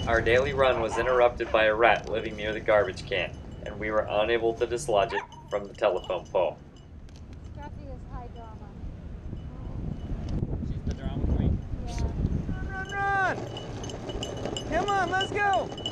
Our daily run was interrupted by a rat living near the garbage can, and we were unable to dislodge it from the telephone pole. Scruffy is high drama. She's the drama queen. Yeah. Run, run, run! Come on, let's go!